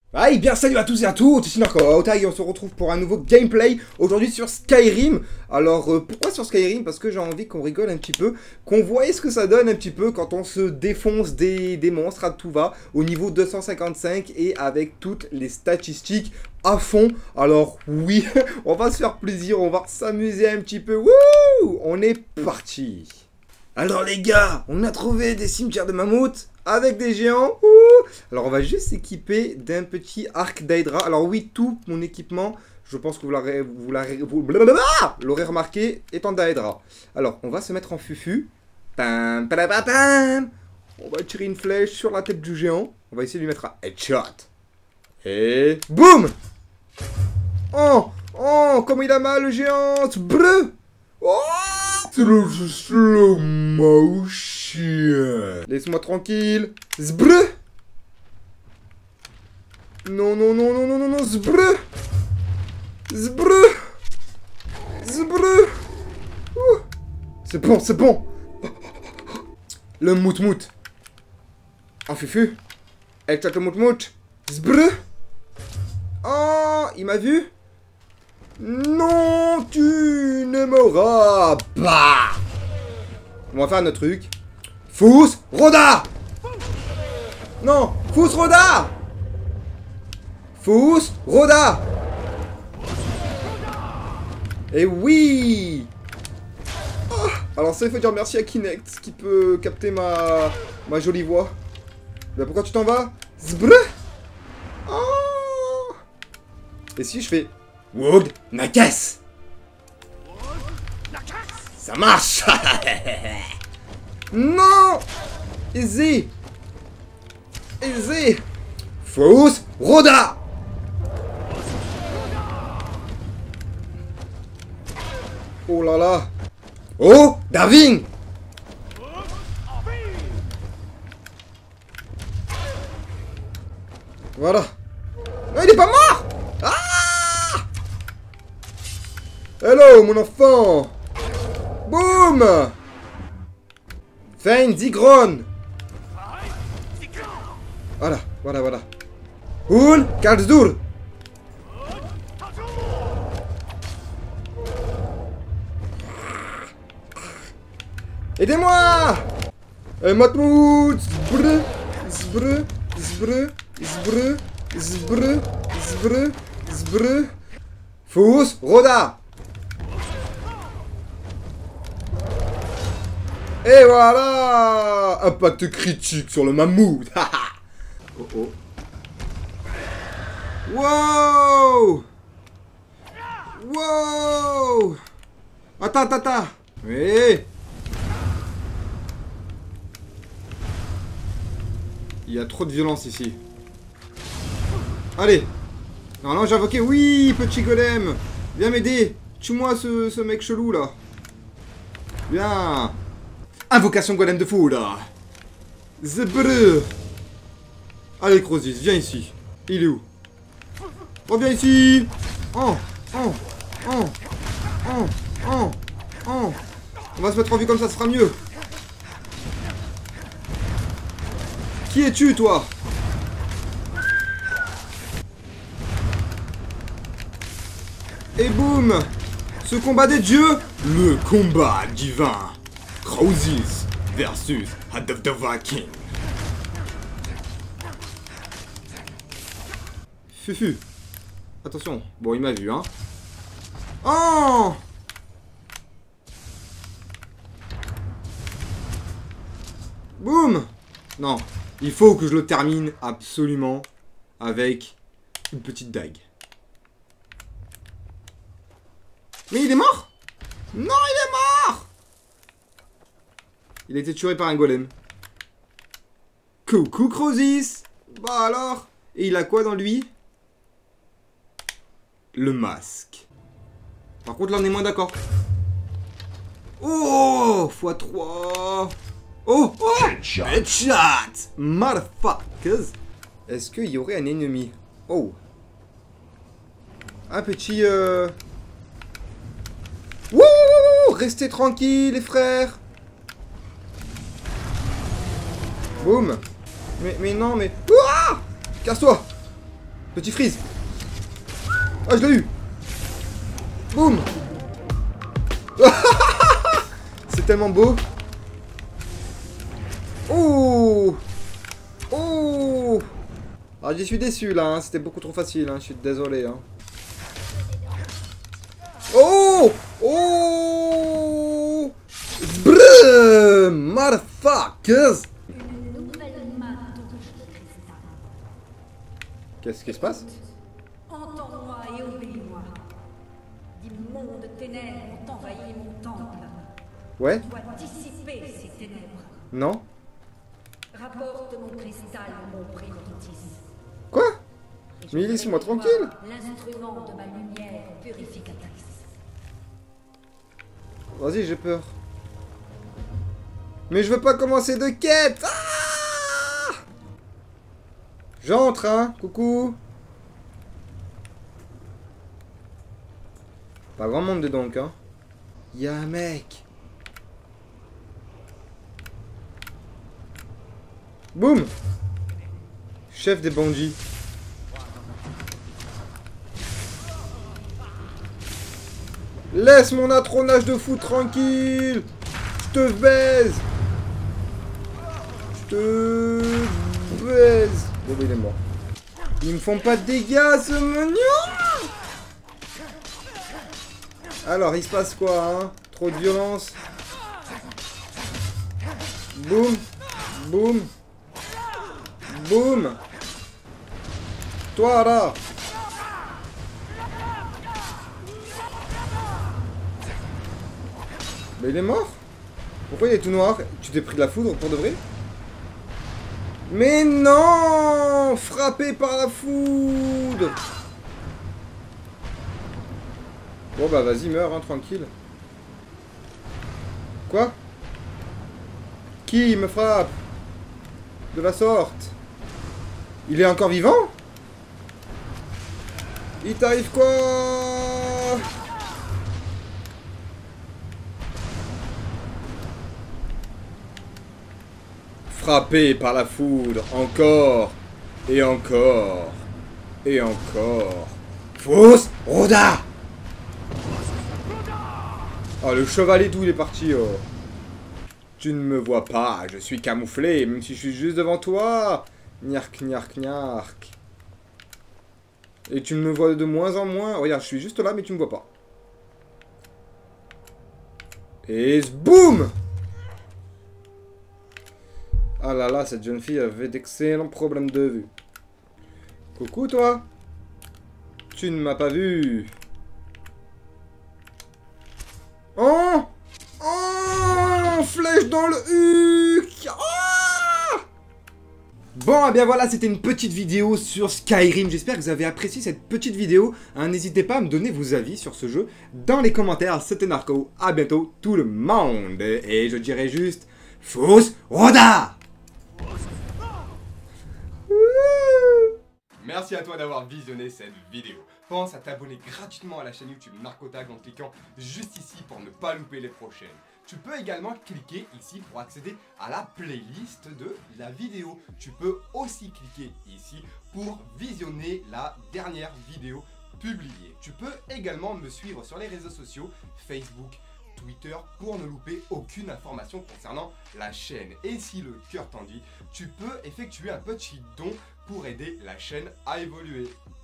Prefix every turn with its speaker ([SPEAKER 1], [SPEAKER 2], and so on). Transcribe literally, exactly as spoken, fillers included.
[SPEAKER 1] Aïe, bien salut à tous et à toutes, ici Narcoota et on se retrouve pour un nouveau gameplay aujourd'hui sur Skyrim. Alors euh, pourquoi sur Skyrim? Parce que j'ai envie qu'on rigole un petit peu, qu'on voie ce que ça donne un petit peu quand on se défonce des, des monstres à tout va au niveau deux cent cinquante-cinq et avec toutes les statistiques à fond. Alors oui, on va se faire plaisir, on va s'amuser un petit peu. Wouh, on est parti. Alors les gars, on a trouvé des cimetières de mammouths avec des géants. Ouh. Alors on va juste s'équiper d'un petit arc d'Hydra. Alors oui, tout mon équipement, je pense que vous l'aurez vous l'aurez remarqué, est en d'Hydra. Alors on va se mettre en fufu. Pam, pam, pam, pam. On va tirer une flèche sur la tête du géant. On va essayer de lui mettre un headshot. Et boum. Oh, oh, comme il a mal le géant. Bleu. Oh, slow motion. Laisse-moi tranquille. Zbreu. Non, non, non, non, non, non, non. Zbreu. Zbreu. Zbreu. C'est bon, c'est bon. Le mout-mout. En fufu. Elle chatte le mout-mout. Zbreu. Oh, il m'a vu. Non, tu ne m'auras pas. On va faire notre truc. Fous Roda. Non, Fous Roda. Fous Roda. Et oui. Oh, alors ça, il faut dire merci à Kinect qui peut capter ma, ma jolie voix. Ben, pourquoi tu t'en vas? Zbreu. Oh. Et si je fais... Wood Nakes. Ça marche. Non. Easy. Easy. Fous Roda. Oh là là. Oh Darwin. Voilà. Oh, il est pas mort. Ah. Hello, mon enfant. Boum. Fein Zigron. Voilà, voilà, voilà. Hul Karlsdur. Aidez-moi. Eh, Matmout. Zbreu, zbreu, zbreu, zbreu, zbreu, zbreu, zbreu. Fous Roda. Et voilà. Impact critique sur le mammouth. Oh oh. Wow. Wow. Attends, attends, attends. Oui. Il y a trop de violence ici. Allez. Non, non, j'ai invoqué. Oui, petit golem. Viens m'aider. Tue-moi ce, ce mec chelou là. Viens. Invocation golem de fou là. Zbreu. Allez, Crosis, viens ici. Il est où? Reviens ici. Oh, oh, oh, oh, oh, oh. On va se mettre en vue comme ça, ce sera mieux. Qui es-tu, toi? Et boum. Ce combat des dieux. Le combat divin. Crosis versus Head of the Viking. Fufu. Attention. Bon, il m'a vu, hein. Oh. Boum. Non. Il faut que je le termine absolument avec une petite dague. Mais il est mort? Non, il est mort. Il a été tué par un golem. Coucou Crosis. Bah alors. Et il a quoi dans lui? Le masque. Par contre là on est moins d'accord. Oh, fois trois. Oh, oh. Headshot. Headshot. Motherfuckers. Est-ce qu'il y aurait un ennemi? Oh. Un petit... Euh... Wouh. Restez tranquilles les frères. Boum. Mais, mais non, mais... Ouah. Casse-toi. Petit freeze. Ah, je l'ai eu. Boum. C'est tellement beau. Oh. Oh. Ah, j'y suis déçu là, hein. C'était beaucoup trop facile, hein. Je suis désolé. Hein. Oh. Oh. Brrr, motherfuckers. Qu'est-ce qui se passe?
[SPEAKER 2] Entends-moi et obéis-moi. D'immondes ténèbres ont envahi mon temple.
[SPEAKER 1] Ouais?
[SPEAKER 2] Tu dois dissiper ces ténèbres.
[SPEAKER 1] Non?
[SPEAKER 2] Rapporte mon cristal, mon prémonitis.
[SPEAKER 1] Quoi? Mais laisse-moi tranquille.
[SPEAKER 2] L'instrument de ma lumière purificatrice.
[SPEAKER 1] Vas-y, j'ai peur. Mais je veux pas commencer de quête. Ah, j'entre, hein. Coucou. Pas grand monde dedans, donc, hein. Y'a un mec. Boum. Chef des bandits. Laisse mon atronage de fou tranquille. Je te baise. Je te baise. Bon, bah, il est mort. Ils me font pas de dégâts, ce mignon. Alors, il se passe quoi, hein? Trop de violence. Boum. Boum. Boum. Toi, là. Mais il est mort? Pourquoi il est tout noir? Tu t'es pris de la foudre pour de vrai? Mais non! Frappé par la foudre! Bon bah vas-y, meurs, hein, tranquille. Quoi? Qui me frappe? De la sorte? Il est encore vivant? Il t'arrive quoi? Frappé par la foudre, encore, et encore, et encore. Fausse Roda. Oh, le chevalier d'où il est parti, oh. Tu ne me vois pas, je suis camouflé, même si je suis juste devant toi. Niark, niark, niark. Et tu me vois de moins en moins. Regarde, je suis juste là, mais tu me vois pas. Et boum! Ah là là, cette jeune fille avait d'excellents problèmes de vue. Coucou toi. Tu ne m'as pas vu. Oh! Oh! Flèche dans le huc! Oh! Bon, et bien voilà, c'était une petite vidéo sur Skyrim. J'espère que vous avez apprécié cette petite vidéo. Hein, n'hésitez pas à me donner vos avis sur ce jeu dans les commentaires. C'était Narco. À bientôt tout le monde. Et je dirais juste... Fausse Roda! Merci à toi d'avoir visionné cette vidéo. Pense à t'abonner gratuitement à la chaîne YouTube Narcotag en cliquant juste ici pour ne pas louper les prochaines. Tu peux également cliquer ici pour accéder à la playlist de la vidéo. Tu peux aussi cliquer ici pour visionner la dernière vidéo publiée. Tu peux également me suivre sur les réseaux sociaux Facebook, Twitter pour ne louper aucune information concernant la chaîne. Et si le cœur t'en dit, tu peux effectuer un petit don pour aider la chaîne à évoluer.